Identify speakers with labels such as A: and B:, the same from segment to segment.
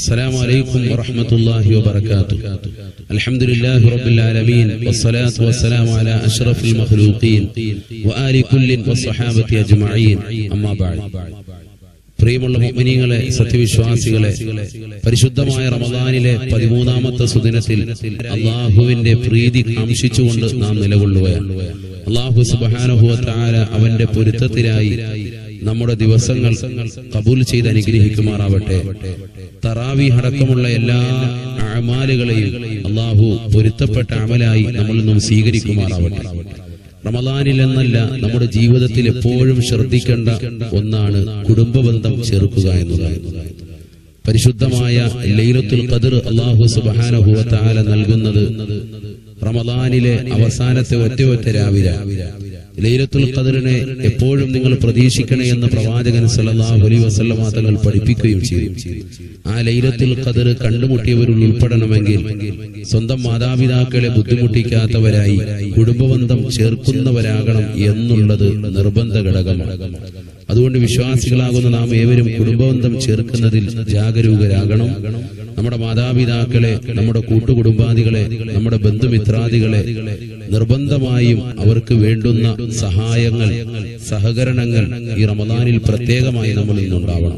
A: السلام عليكم ورحمة الله وبركاته. الحمد لله رب العالمين والصلاة والسلام على أشرف المخلوقين وآل كل والصحابة أجمعين. أما بعد. പ്രിയമുള്ള മുഅ്മിനീങ്ങളെ, സത്യവിശ്വാസികളെ, പരിശുദ്ധമായ റമദാനിലെ 13ാമത്തെ സുദിനത്തിൽ അല്ലാഹുവിന്റെ പ്രീതി കാംക്ഷിച്ചുകൊണ്ട് നാം നിലകൊള്ളുകയാണ്. അല്ലാഹു സുബ്ഹാനഹു വ തആല അവന്റെ പൊരുത്തത്തിനായി നമ്മുടെ ദിവസങ്ങൾ ഖബൂൽ ചെയ്ത് അനുഗ്രഹിക്കുമാറാവട്ടെ. തറാവീഹ് അടക്കമുള്ള എല്ലാ അഅമാലുകളെയും അല്ലാഹു പൊരുത്തപ്പെട്ട അമലായി നമ്മളിൽ നിന്നും സ്വീകരിക്കുമാറാവട്ടെ. റമദാനിൽ എന്നല്ല, നമ്മുടെ ജീവിതത്തിൽ എപ്പോഴും ശ്രദ്ധിക്കേണ്ട ഒന്നാണ് കുടുംബബന്ധം ചേർക്കുക എന്നുള്ളത്. പരിശുദ്ധമായ ലൈലത്തുൽ ഖദ്ർ അല്ലാഹു സുബ്ഹാനഹു വ തആല നൽകുന്നത് റമദാനിലെ അവസാനത്തെ ഒറ്റ രാവിലെ. ലൈലത്തുൽ ഖദ്റിനെ എപ്പോഴും നിങ്ങൾ പ്രതീക്ഷിക്കണേ എന്ന് പ്രവാചകൻ സല്ലല്ലാഹു അലൈഹി വസല്ലം തങ്ങൾ പഠിപ്പിക്കുകയും ചെയ്തു. ആ ലൈലത്തുൽ ഖദ്ർ കണ്ടുമുട്ടിയവരിൽ ഉൾപ്പെടണമെങ്കിൽ സ്വന്തം മാതാപിതാക്കളെ ബുദ്ധിമുട്ടിക്കാത്തവരായി കുടുംബബന്ധം ചേർക്കുന്നവരാകണം എന്നുള്ളത് നിർബന്ധ ഘടകമാണ്. അതുകൊണ്ട് വിശ്വാസികളാകുന്ന നാം ഏവരും കുടുംബബന്ധം ചേർക്കുന്നതിൽ ജാഗരൂകരാകണം. നമ്മുടെ മാതാപിതാക്കളെ, നമ്മുടെ കൂട്ടുകുടുംബാദികളെ, നമ്മുടെ ബന്ധുമിത്രാദികളെ നിർബന്ധമായും അവർക്ക് വേണ്ടുന്ന സഹായങ്ങൾ, സഹകരണങ്ങൾ ഈ റമദാനിൽ പ്രത്യേകമായി നമ്മളിൽ നിന്നുണ്ടാവണം.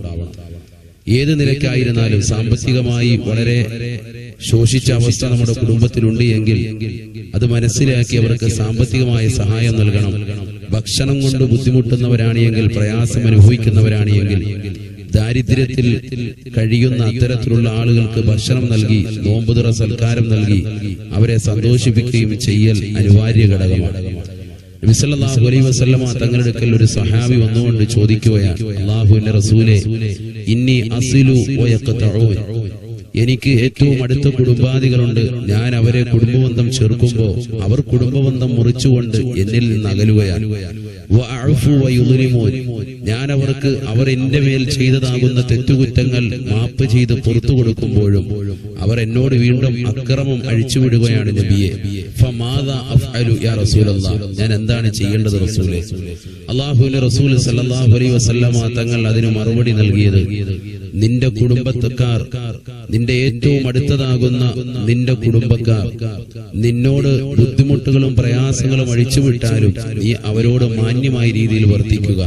A: ഏത് നിലയ്ക്കായിരുന്നാലും സാമ്പത്തികമായി വളരെ ശോഷിച്ച അവസ്ഥ നമ്മുടെ കുടുംബത്തിലുണ്ട് എങ്കിൽ അത് മനസ്സിലാക്കി അവർക്ക് സാമ്പത്തികമായ സഹായം നൽകണം. ഭക്ഷണം കൊണ്ട് ബുദ്ധിമുട്ടുന്നവരാണ് എങ്കിൽ, പ്രയാസം അനുഭവിക്കുന്നവരാണ് എങ്കിൽ, ദാരിദ്ര്യത്തിൽ കഴിയുന്ന അത്തരത്തിലുള്ള ആളുകൾക്ക് ഭക്ഷണം നൽകി, നോമ്പുതുറ സൽക്കാരം നൽകി അവരെ സന്തോഷിപ്പിക്കുകയും ചെയ്യൽ അനിവാര്യ ഘടകമാണ്. നബി സല്ലല്ലാഹു അലൈഹി വസല്ലം തങ്ങളുടെ അടുക്കൽ ഒരു സഹാബി വന്നുകൊണ്ട് ചോദിക്കുകയാണ്, അല്ലാഹുവിന്റെ റസൂലേ, ഇന്നി അസിലു വയഖതഊൻ, എനിക്ക് ഏറ്റവും അടുത്ത കുടുംബാദികളുണ്ട്. ഞാൻ അവരെ കുടുംബബന്ധം ചേർക്കുമ്പോൾ അവർ കുടുംബബന്ധം മുറിച്ചുകൊണ്ട് എന്നിൽ നിന്ന് അകലുകയാണ്. ഞാൻ അവർക്ക് അവർ എന്റെ മേൽ ചെയ്തതാകുന്ന തെറ്റുകുറ്റങ്ങൾ മാപ്പ് ചെയ്ത് പുറത്തു കൊടുക്കുമ്പോഴും അവർ എന്നോട് വീണ്ടും അക്രമം അഴിച്ചുവിടുകയാണ് നബിയെ. ഫമാദാ അഫ്അലു യാ റസൂലല്ലാഹ്, ഞാൻ എന്താണ് ചെയ്യേണ്ടത് റസൂലേ? അല്ലാഹുവിന്റെ റസൂൽ സല്ലല്ലാഹു അലൈഹി വസല്ലം തങ്ങൾ അതിന് മറുപടി നൽകിയത്, നിന്റെ കുടുംബക്കാർ, നിന്റെ ഏറ്റവും അടുത്തതാകുന്ന നിന്റെ കുടുംബക്കാർ നിന്നോട് ബുദ്ധിമുട്ടുകളും പ്രയാസങ്ങളും അഴിച്ചുവിട്ടാലും നീ അവരോട് മാന്യമായ രീതിയിൽ വർത്തിക്കുക,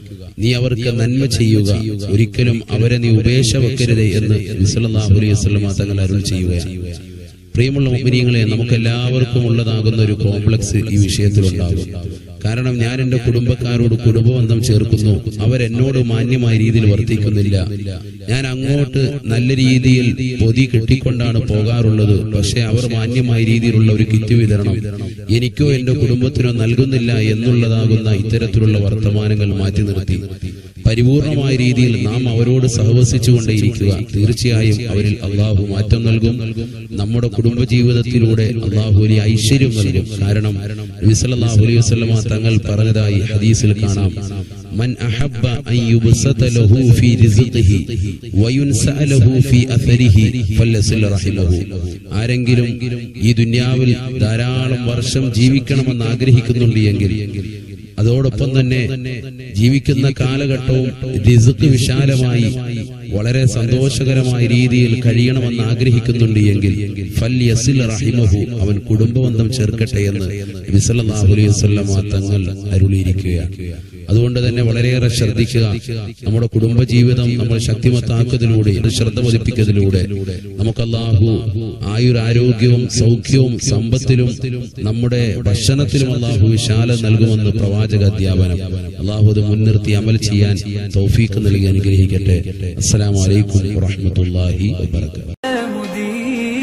A: നീ അവർക്ക് നന്മ ചെയ്യുക, ഒരിക്കലും അവരെ നീ ഉപേക്ഷ വെക്കരുത് എന്ന് നബി സല്ലല്ലാഹു അലൈഹി വസല്ലം തങ്ങൾ അരുൾ ചെയ്യുകയാണ്. പ്രിയമുള്ള മുഅ്മിനീങ്ങളെ, നമുക്കെല്ലാവർക്കും ഉള്ളതാകുന്ന ഒരു കോംപ്ലക്സ് ഈ വിഷയത്തിലുണ്ടാകും. കാരണം ഞാൻ എന്റെ കുടുംബക്കാരോട് കുടുംബബന്ധം ചേർക്കുന്നു, അവരെന്നോട് മാന്യമായ രീതിയിൽ വർത്തിക്കുന്നില്ല. ഞാൻ അങ്ങോട്ട് നല്ല രീതിയിൽ പൊതി കെട്ടിക്കൊണ്ടാണ് പോകാറുള്ളത്. പക്ഷെ അവർ മാന്യമായ രീതിയിലുള്ള ഒരു കിറ്റ് വിതരണം എനിക്കോ എന്റെ കുടുംബത്തിനോ നൽകുന്നില്ല എന്നുള്ളതാകുന്ന ഇത്തരത്തിലുള്ള വർത്തമാനങ്ങൾ മാറ്റി നിർത്തി പരിപൂർണമായ രീതിയിൽ നാം അവരോട് സഹവസിച്ചുകൊണ്ടേയിരിക്കുക. തീർച്ചയായും അവരിൽ അള്ളാഹു മാറ്റം നൽകും. നമ്മുടെ കുടുംബജീവിതത്തിലൂടെ അള്ളാഹു വലിയ ഐശ്വര്യം നൽകും. കാരണം നബി സല്ലല്ലാഹു അലൈഹി വസല്ലം തങ്ങൾ പറഞ്ഞതായി ഹദീസിൽ കാണാം, മൻ അഹബ്ബ അൻ യുബ്സത ലഹു ഫീ റിസ്ഖിഹി വയുൻസഅ ലഹു ഫീ അഥരിഹി ഫലസിൽ റഹിമഹു. ആരെങ്കിലും ഈ ദുനിയാവിൽ ധാരാളം വർഷം ജീവിക്കണമെന്ന് ആഗ്രഹിക്കുന്നുണ്ട് എങ്കിൽ അതോടൊപ്പം തന്നെ ജീവിക്കുന്ന കാലഘട്ടവും റിസ്ക് വിശാലമായി വളരെ സന്തോഷകരമായ രീതിയിൽ കഴിയണമെന്ന് ആഗ്രഹിക്കുന്നുണ്ട് എങ്കിൽ ഫൽയസിൽ റഹിമഹു, അവൻ കുടുംബബന്ധം ചേർക്കട്ടെ എന്ന് നബി സല്ലല്ലാഹു അലൈഹി വസല്ലം തങ്ങൾ അരുളിയിരിക്കുകയാണ്. അതുകൊണ്ട് തന്നെ വളരെയേറെ ശ്രദ്ധിക്കുക. നമ്മുടെ കുടുംബജീവിതം നമ്മൾ ശക്തിമത്താക്കുന്നതിലൂടെ, ശ്രദ്ധ പതിപ്പിക്കുന്നതിലൂടെ നമുക്ക് അല്ലാഹു ആയുരാരോഗ്യവും സൗഖ്യവും സമ്പത്തിലും നമ്മുടെ ഭക്ഷണത്തിലും അല്ലാഹു വിശാലം നൽകുമെന്ന് പ്രവാചക അധ്യാപനം. അല്ലാഹു അത് മുൻനിർത്തി അമൽ ചെയ്യാൻ തൗഫീഖ് നൽകി അനുഗ്രഹിക്കട്ടെ. അസ്സലാമു അലൈക്കും വറഹ്മത്തുള്ളാഹി വബറകാതുഹു.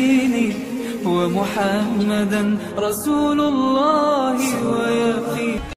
B: محمدا رسول الله ويقين